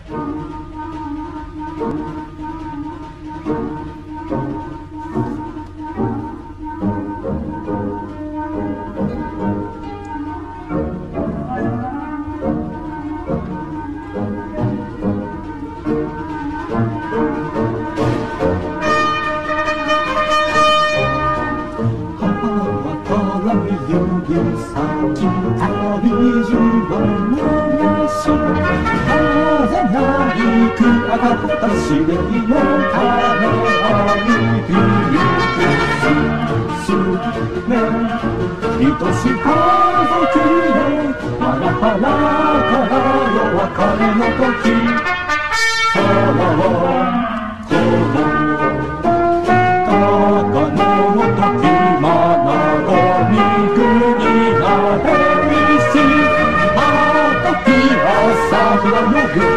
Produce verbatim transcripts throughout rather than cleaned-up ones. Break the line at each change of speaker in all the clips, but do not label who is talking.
上がった試練の鐘を響くすすめ愛し家族よ我が腹からよ別れの時そうこの高野の時まなごに国が天使あの時朝日が呼ぶ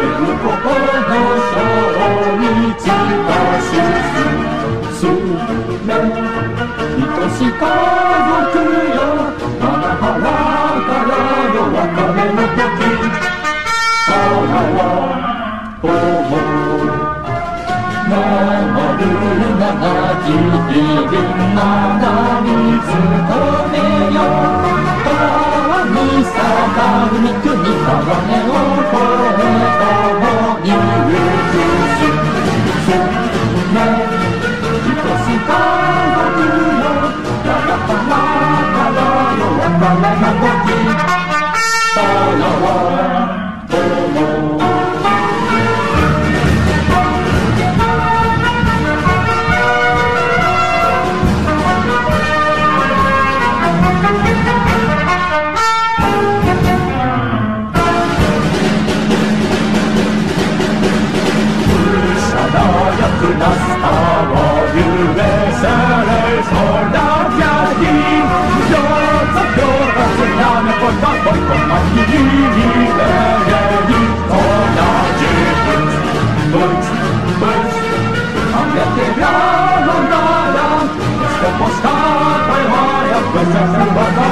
愛し家族よ我が腹からよ別れの時空は思う守るななき日々まだ見つとめよ川にさか海国川根を越え共に行くすめ愛し家Stop, stop, I want to